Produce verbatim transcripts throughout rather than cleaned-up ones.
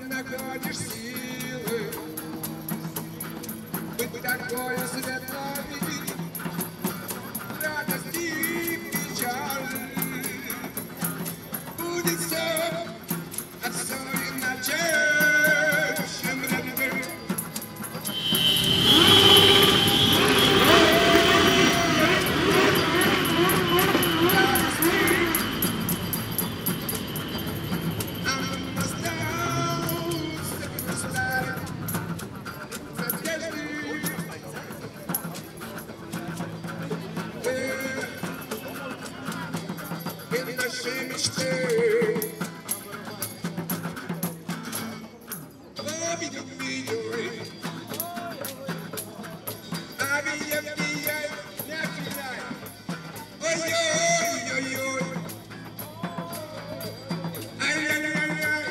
находишь силы быть такой светлой, радость и печаль. Будет все, а все иначе, чем раньше. Наши мечты. Лови, люби, люби. Авия, вия, не отвечай. Ой-ой-ой-ой. Ай-яй-яй-яй.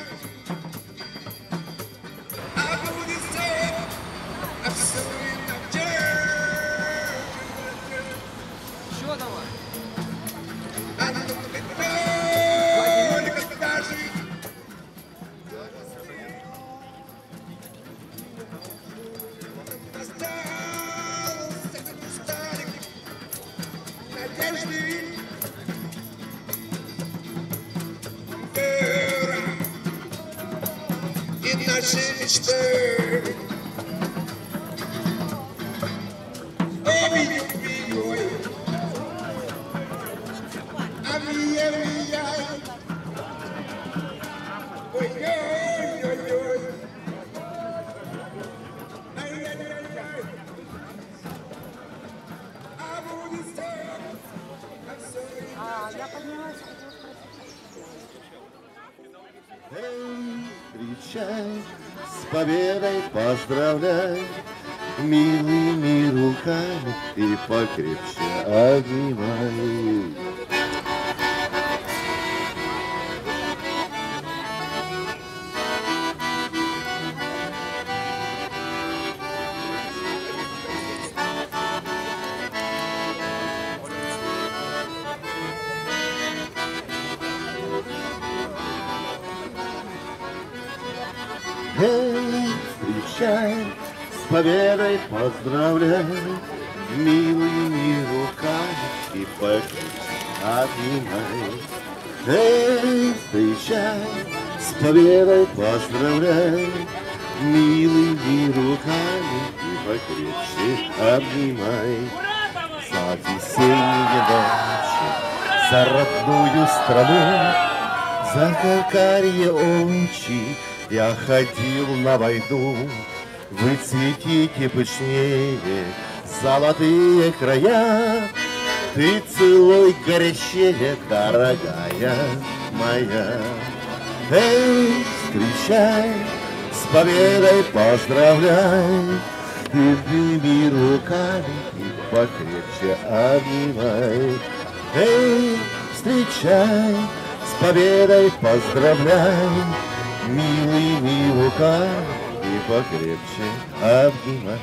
А будет все, а все иначе. Еще давай. И наши мечты. Ой-ой-ой. Авия-вия. Ой-ой-ой-ой. Ай-яй-яй-яй. А будет все, а все иначе. А, я поняла, что Эй, встречай, с победой поздравляй, милыми руками и покрепче обнимай. Эй, встречай, с победой поздравляй, милыми руками и покрепче обнимай. Эй, встречай, с победой поздравляй, милыми руками и покрепче обнимай. За весенние ночи, за родную страну, за карие очи я ходил на войну. Вы цветите пышнее золотые края, ты целуй горячее, дорогая моя. Эй, встречай, с победой поздравляй, любыми руками и покрепче обнимай. Эй, встречай, с победой поздравляй, милыми руками и покрепче обнимай.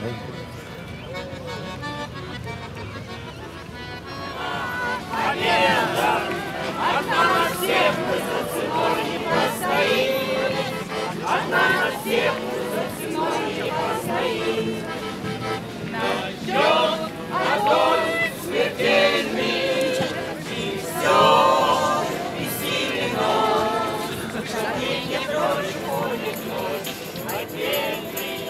Победа! Одна на всех, мы за ценой не постоим. Одна на всех, мы за ценой не постоим. Найдет огонь смертельный, и все бессиленно. Шагнение прочь ходит ночь отдельный.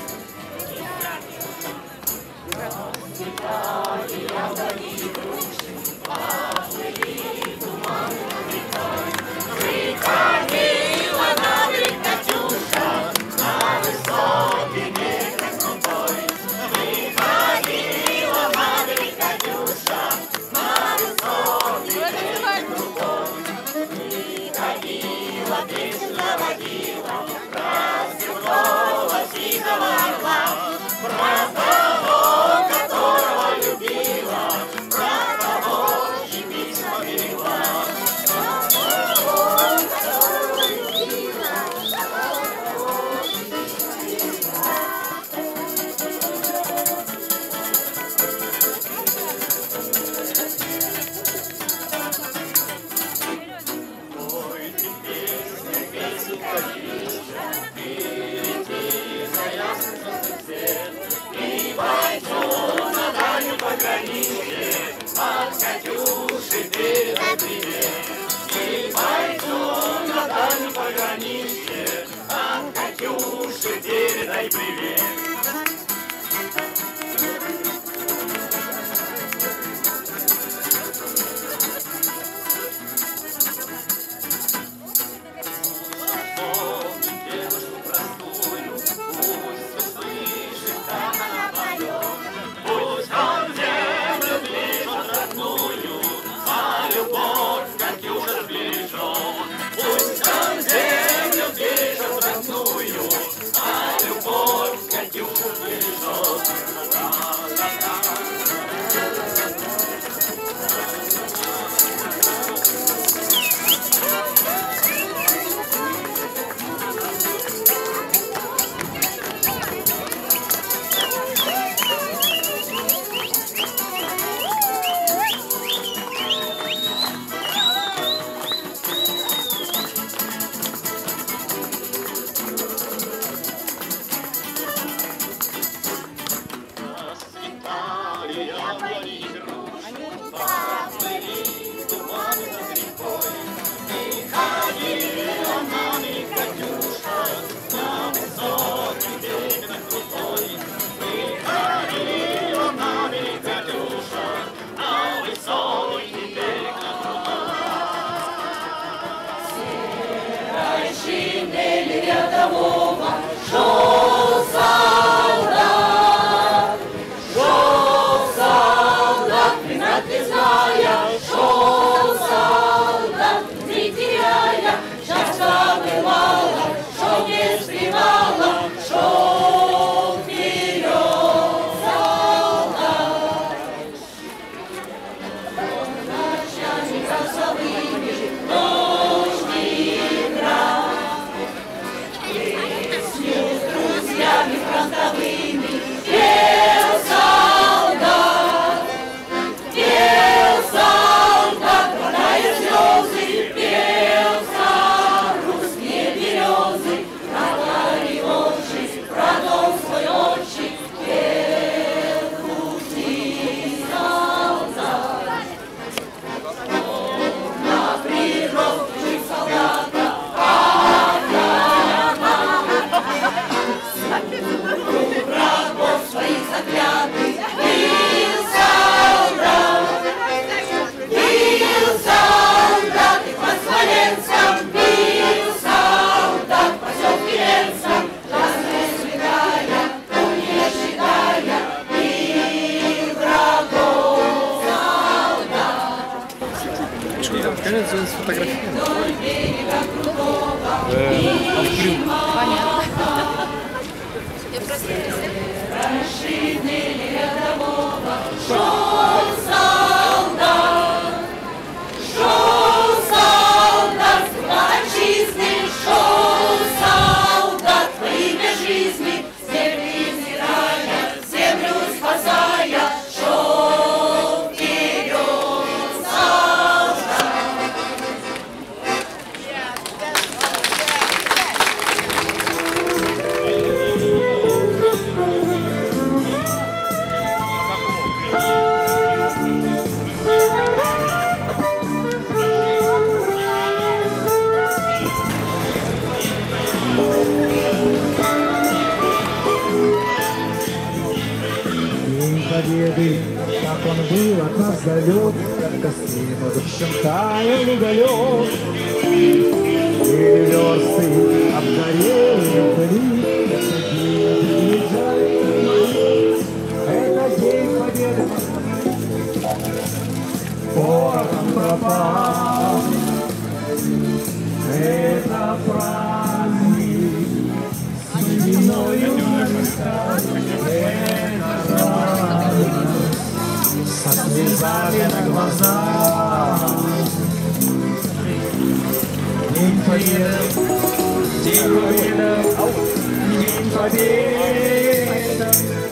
Расцветали огоньки души, поплыли туманы рекой. Приходила на берег Катюша, на высокий берег крутой. Приходила на берег Катюша, на высокий берег крутой. Приходила, песню заводила, про седого синего орла, про того, которого любила, про того, чьи письма берегла. Про того, которого любила, про того, чьи письма берегла. Пойте песню, песню Катюша, рядового, шел солдат, шел солдат, призная, шел солдат, не теряя, счастья бывало, шел не спевала, шел вперед солдат. Ночами грозовыми, ночь не играл, песню с друзьями фронтовыми пел солдат, пел солдат, роняя слезы, пел за русские березы, про Вариончик, про дом свой отчий, пел пути солдат. На прирост жив солдата, врагов своих заклятых, бил солдат, бил солдат, и под Смоленском бил солдат, поселки Ленском, разные сбегая, не считая, бил врагов солдат. Кажется, он сфотографирован. Вдоль берега крутого, расширили рядового, шел солдат, шел солдат, с отчизны, шел солдат, во имя жизни, землю измирая, землю спасая, шел вперед солдат. День Победы, как он был от нас далек, как костры под душем таял уголек. И версты обгорели вдали, это день приезжает. Это день Победы, порохом пропал. Это праздник, сединою стать. Со слезами на глазах. День Победы, День Победы, День Победы.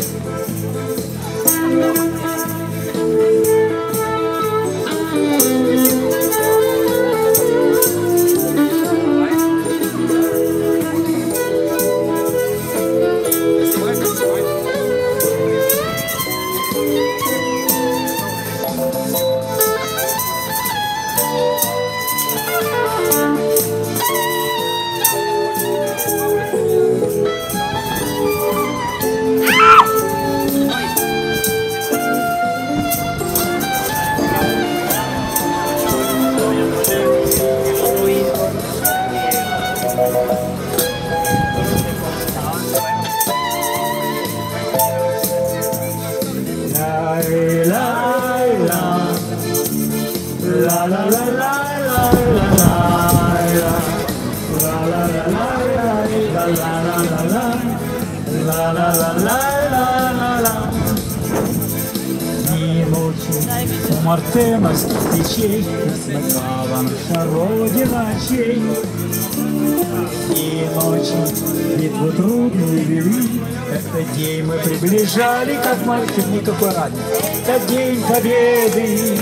Дни и ночи у мартеновских печей сверкала наша родина чей. Дни и ночи битву трудную вели. Этот день мы приближали, как мальчик, никакой разницы. Это день Победы.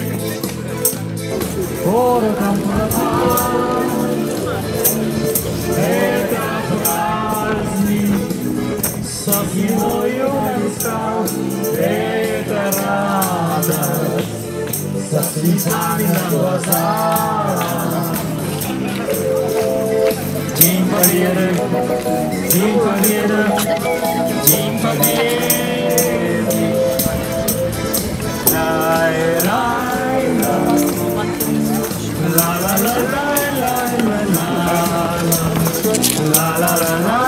Порохом пропал. Это праздник, со спиною стал. Это радость, со слезами на глазах. День Победы, День Победы, День Победы. Лай-лай-лай, ла-ла-ла-лай-лай-лай-лай, ла-ла-ла-лай.